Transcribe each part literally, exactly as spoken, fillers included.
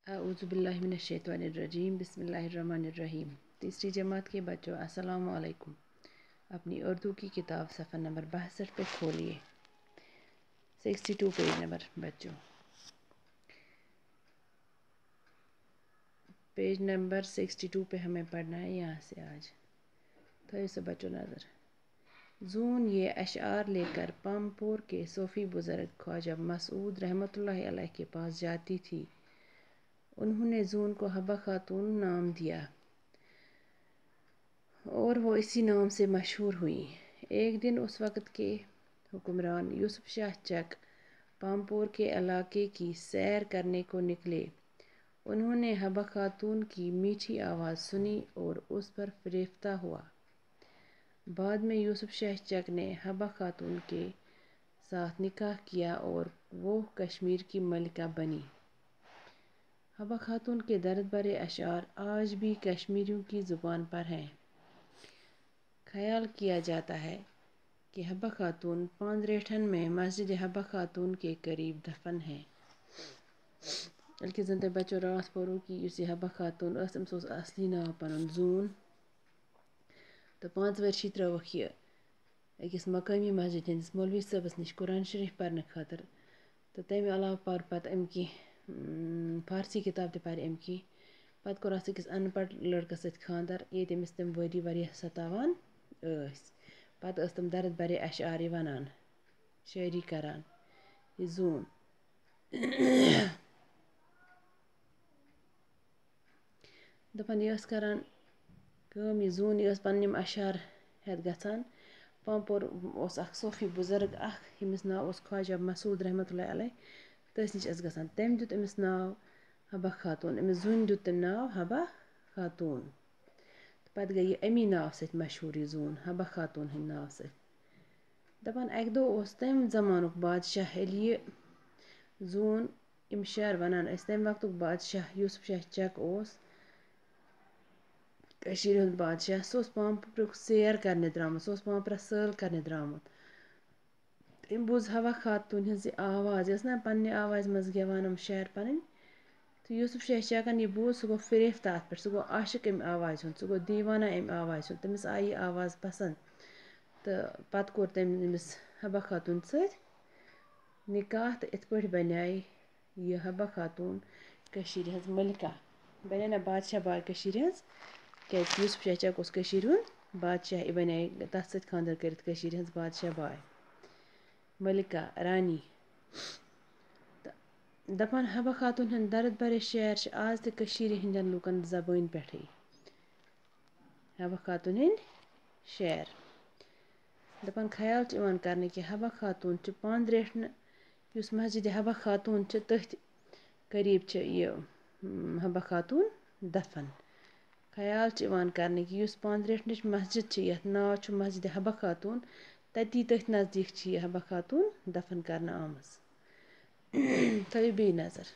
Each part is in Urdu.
اعوذ باللہ من الشیطان الرجیم بسم اللہ الرحمن الرحیم۔ تیسری جماعت کے بچوں السلام علیکم۔ اپنی اردو کی کتاب صفحہ نمبر باسٹھ پہ کھولیے، سکسٹی ٹو پیج نمبر بچوں، پیج نمبر سکسٹی ٹو پہ ہمیں پڑھنا ہے یہاں سے آج۔ تو اسے بچوں نظر زون یہ اشعار لے کر پامپور کے صوفی بزرگ خواجہ مسعود رحمۃ اللہ علیہ کے پاس جاتی تھی۔ انہوں نے زون کو حبہ خاتون نام دیا اور وہ اسی نام سے مشہور ہوئیں۔ ایک دن اس وقت کے حکمران یوسف شاہ چک پامپور کے علاقے کی سیر کرنے کو نکلے۔ انہوں نے حبہ خاتون کی میٹھی آواز سنی اور اس پر فریفتہ ہوا۔ بعد میں یوسف شاہ چک نے حبہ خاتون کے ساتھ نکاح کیا اور وہ کشمیر کی ملکہ بنی۔ حبہ خاتون کے درد بھرے اشعار آج بھی کشمیریوں کی زبان پر ہیں۔ خیال کیا جاتا ہے کہ حبہ خاتون پاندریٹھن میں مسجد حبہ خاتون کے قریب دفن ہے۔ بلکہ زن تہ بچوں رات پورو کی اس حبہ خاتون اس تمس اصلی ناو پنن زون تو پانچ ورشی تروک یہ اکس مقامی مسجد ہندس مولوی صاحبس نش قرآن شریف پرنے خاطر تو تمہ علاوہ پر پتہ ام کی فارسی کتاب تہ پر ام کی پتہ کور اس اکس ان پڑھ لڑکس ست خاندر یہ تمس تم وری واریاہ ستاوان ٲسۍ۔ پتہ ٲس تم درد بھرے اشعار ونان، شاعری کران۔ یہ زون دپان یہ ٲس کران کٲم، یہ زون یہ ٲس پنٕنۍ یِم اشعار ہٮ۪تھ گژھان پامپور اوس اکھ صوفی بزرگ اکھ ییٚمِس ناو اوس خواجہ مسعود رحمۃ اللہ علیہ، تٔتھۍ نِش ٲس گژھان۔ تٔمۍ دیُت أمِس ناو حبہ خاتون، أمِس زوٗنہِ دیُت تٔمۍ ناو حبہ خاتون۔ تہٕ پتہٕ گٔے یہِ امی ناو سۭتۍ مشہوٗر یہِ زوٗن حبہ خاتون ہٕنٛدۍ ناو سۭتۍ۔ دپان اکہِ دۄہ اوس تمہِ زمانُک بادشاہ ییٚلہِ یہِ زوٗن یِم شعر ونان ٲسۍ، تمہِ وقتُک بادشاہ یوسف شاہ چک اوس کٔشیٖرِ ہُنٛد بادشاہ، سُہ اوس پامپورُک سیر کرنہِ درٛامُت، سُہ اوس پامپرس سٲل کرنہِ درٛامُت۔ تٔمۍ بوٗز حبہ خاتون ہٕنٛز یہِ آواز، یہِ ٲس نا پننہِ آوازِ منٛز گٮ۪وان یِم شعر پنٕنۍ، تہٕ یوسف شاہ چکن یہِ بوٗز سُہ گوٚو فریفتہ اتھ پٮ۪ٹھ، سُہ گوٚو عاشق امہِ آوازِ ہُنٛد، سُہ گوٚو دیوانہ امہِ آوازِ ہُنٛد، تٔمِس آیہِ یہِ آواز پسنٛد تہٕ پتہٕ کوٚر تٔمۍ أمِس حبہ خاتون سۭتۍ نکاح تہٕ اِتھ پٲٹھۍ بنے یہِ حبہ خاتون کٔشیٖرِ ہٕنٛز ملکہ، بنے نا بادشاہ باے کٔشیٖرِ ہٕنٛز، کیازِ کہِ یوسف شاہ چک اوس کٔشیٖرِ ہُنٛد بادشاہ، یہِ بنے تتھ سۭتۍ خاندر کٔرِتھ کٔشیٖرِ ہٕنٛز بادشاہ باے، ملکہ رانی۔ تہٕ دپان حبہ خاتون ہٕنٛدۍ درد بھرے شعر چھِ آز تہِ کٔشیٖرِ ہٕنٛدٮ۪ن لُکن زبٲنۍ پٮ۪ٹھٕے۔ حبہ خاتون ہٕنٛدۍ شعر دپان خیال چھُ یِوان کرنہٕ کہِ حبہ خاتون چھِ پاندریٹھنہٕ یُس مسجد حبہ خاتون چھِ تٔتھۍ قریب چھِ یہِ حبہ خاتون دفن۔ خیال چھُ یِوان کرنہٕ کہِ یُس پاندریٹھنٕچ مسجد چھِ یتھ ناو چھُ مسجد حبہ خاتون، تتی تٔتھۍ نزدیٖک چھِ یہِ حبہ خاتون دفن کرنہٕ آمٕژ۔ تھٲیِو بیٚیہِ نظر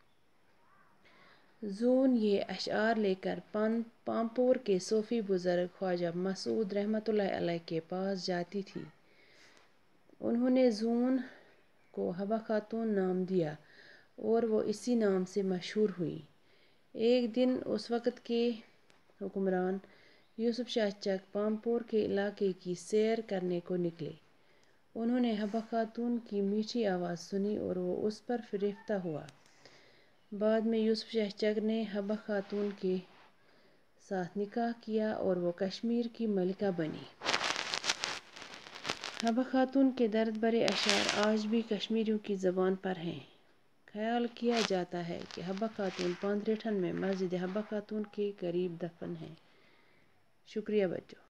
زون یہ اشعار لے کر پان پامپور کے صوفی بزرگ خواجہ مسعود رحمۃ اللہ علیہ کے پاس جاتی تھی۔ انہوں نے زون کو حبہ خاتون نام دیا اور وہ اسی نام سے مشہور ہوئیں۔ ایک دن اس وقت کے حکمران یوسف شاہ چک پامپور کے علاقے کی سیر کرنے کو نکلے۔ انہوں نے حبہ خاتون کی میٹھی آواز سنی اور وہ اس پر فریفتہ ہوا۔ بعد میں یوسف شاہ چک نے حبہ خاتون کے ساتھ نکاح کیا اور وہ کشمیر کی ملکہ بنی۔ حبہ خاتون کے درد بھرے اشعار آج بھی کشمیریوں کی زبان پر ہیں۔ خیال کیا جاتا ہے کہ حبہ خاتون پاندریٹھن میں مسجد حبہ خاتون کے قریب دفن ہے۔ شکریہ بچوں۔